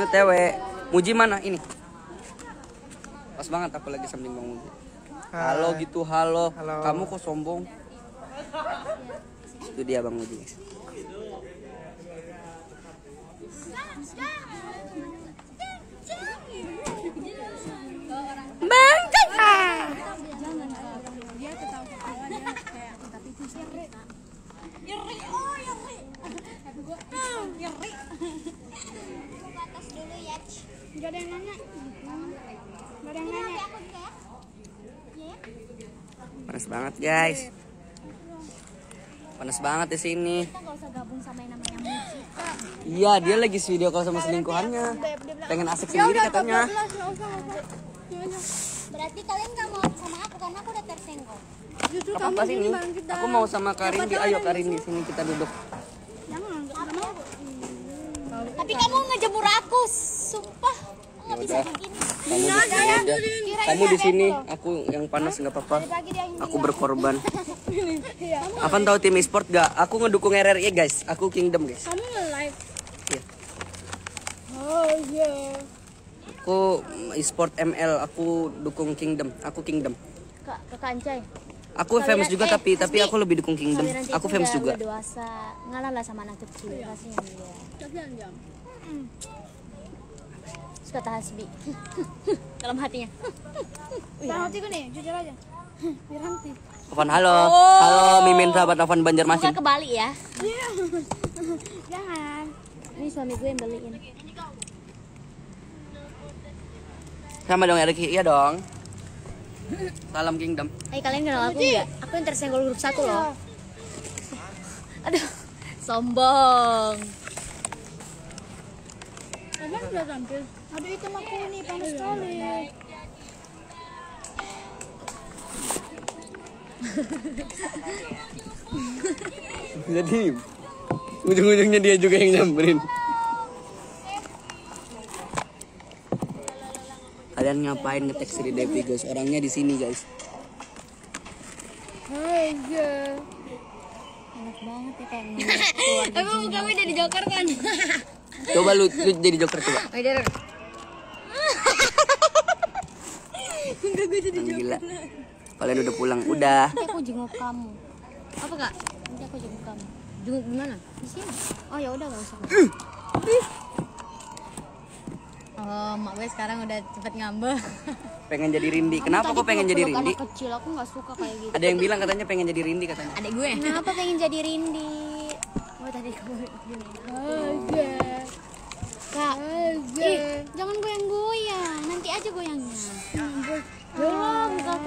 TW. Muji mana ini? Pas banget aku lagi samping Bang Muji. Halo gitu, halo. Kamu kok sombong? Itu dia Bang Muji. Bang Gak ada yang nanya. Gak ada yang nanya. Panas banget guys. Panas banget di sini. Kita gak usah gabung sama yang namanya Muji. Iya, dia lagi video call sama selingkuhannya. Pengen asik sendiri katanya. Berarti kalian gak mau sama aku karena aku udah tersenggol. Gak apa-apa sini. Aku mau sama Karindi. Ayo Karindi, sini kita duduk. Jangan, gak mau. Tapi kamu ngejemur aku, sumpah. Nggak bisa begini. Kamu di sini aja. Kamu di sini, aku yang panas nggak apa-apa. Aku berkorban. Apa tahu tim e-sport gak? Aku ngedukung RRI guys. Aku Kingdom guys. Kamu nge-live? Iya. Oh iya. Aku e-sport ML. Aku dukung Kingdom. Aku Kingdom. Kak Kancai. Aku famous juga tapi aku lebih dukung Kingdom. Aku famous juga. Udah dewasa, ngalah lah sama anak kecil. Kasihan dia. Kasihan jam. Suka tahasbi. Dalam hatinya. Dalam hatiku nih, jujur aja. Wiranti. Afan halo. Halo Mimin sahabat Afan Banjarmasin. Bukan ke Bali ya? Jangan. Ini suami gue yang beliin. Sama dong Eriki, iya dong. Salam Kingdom. Kalian kenal aku enggak? Aku yang tersenggol huruf 1 loh. Aduh, sombong. Kalian udah tampil? Aduh itu aku ini panas sekali. Jadi ujung-ujungnya dia juga yang nyamperin. Kalian ngapain ngetek Sri Devi guys? Orangnya di sini guys. Aja. Enak banget ya kayak keluarga. Emang kamu jadi joker kan? Coba lu jadi joker coba. Enggak, gue jadi joker. Gila. Kalian udah pulang, udah. Nanti aku jenguk kamu. Apa kak? Nanti aku jenguk kamu. Jenguk di mana? Di sini. Oh ya udah nggak usah. Oh, mak gue sekarang udah cepet ngambek. Pengen jadi Rindi. Kenapa kok pengen jadi Rindi? Anak kecil aku nggak suka kayak gitu. Ada yang bilang katanya pengen jadi Rindi katanya. Adek gue. Kenapa pengen jadi Rindi? Oh tadi kamu aja. Kak, jangan goyang-goyang. Nanti aja goyangnya. Belum kaku.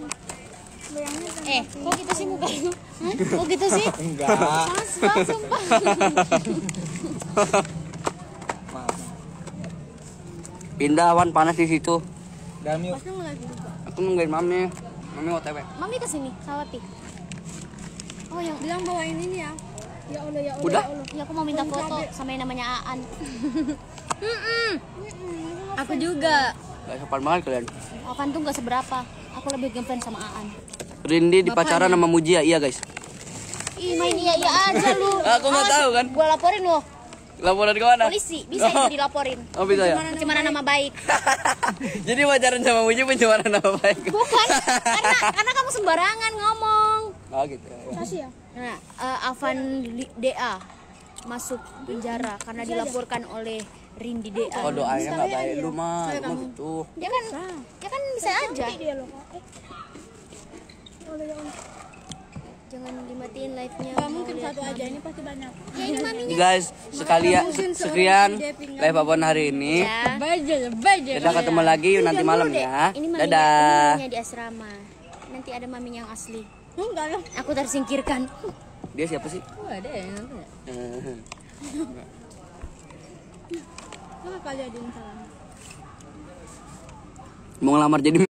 Kok gitu sih muka lu? Kok gitu sih? Enggak. Mas, sumpah. Pindah Wan, panas di situ. Dalam yuk. Aku nungguin Mami. Mami OTW. Mami kesini, Sawati. Oh yang bilang bawain ini ya. Ya Allah ya Allah. Udah? Ya Allah. Ya aku mau minta foto sama yang namanya Aan. Aku juga. Gak sopan banget kalian. Aan tuh gak seberapa. Aku lebih ngefans sama Aan. Rindi di pacaran sama Mujia, iya guys. Ih main iya aja lu. Aku nggak tahu kan. Gua laporin lo. Laporan ke mana? Polisi, bisa itu dilaporin. Oh bisa ya? Pencemaran nama baik. Jadi pacaran sama Muji pencemaran nama baik. Bukan, karena kamu sembarangan ngomong. Oh gitu. Kasih ya. Nah, Afan DA masuk penjara karena dilaporkan oleh Rindi DA. Oh doanya nggak baik lu mah, emang gitu. Ya kan bisa aja. Jangan dimatiin live-nya. Mungkin satu aja, ini pasti banyak. Ya ini maminya. Guys, sekian live apapun hari ini. Kita ketemu lagi nanti malam ya. Ini Dadah. maminya di asrama. Nanti ada maminya yang asli. Enggak lah. Aku tersingkirkan. Dia siapa sih? Oh, ada ya, nanti ya. Kenapa kali ada salam? Mau ngelamar jadi